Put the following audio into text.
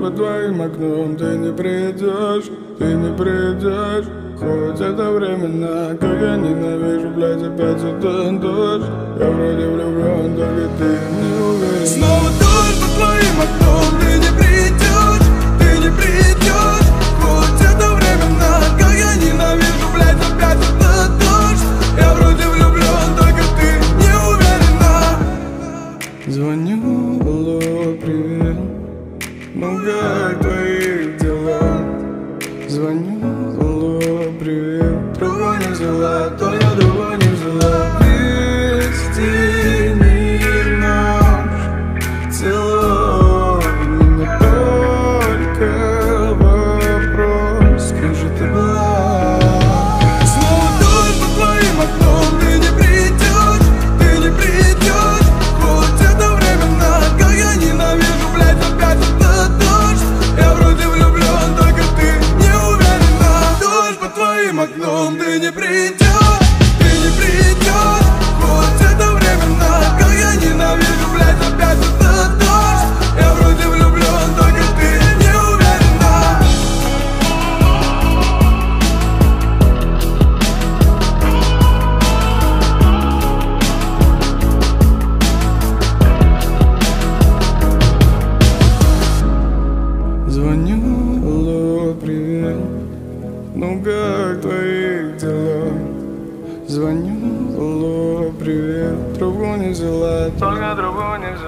под твоим окном. Ты не придешь, ты не придешь. Хоть это временно, как я ненавижу, блядь, опять этот дождь. Я вроде влюблен, только ты не уверен. Снова дождь под твоим окном. Ты не придешь, ты не придешь. Хоть это временно, как я ненавижу, блядь, опять этот дождь. Я вроде влюблен, только ты не уверена. Звоню, алло, привет. Ну как твои дела? Звоню, алло, привет. Трубу не взяла, только трубу не взяла. Вести не ночь, целуй меня, только вопрос, кем же ты была? Снова дождь под твоим окном. Ты не придешь, ты не придешь. Хоть это временно, как я ненавижу, блядь, опять этот дождь. Я вроде влюблен, только ты не уверена. Дождь под твоим окном. Ты не придешь, ты не придешь. Хоть это временно, как я ненавижу, блядь, опять этот дождь. Я вроде влюблен, только ты не уверена. Звоню, алло, привет. Ну как твои дела? Звоню, алло, привет. Трубу не взяла, только трубу не взяла.